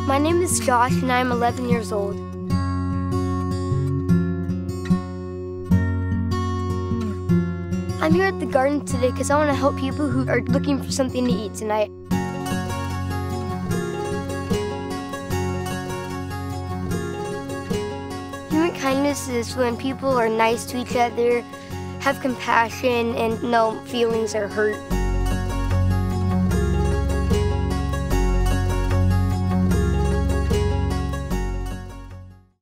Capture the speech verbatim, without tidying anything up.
My name is Josh and I'm eleven years old. I'm here at the garden today because I want to help people who are looking for something to eat tonight. Human kindness is when people are nice to each other, have compassion, and no feelings are hurt.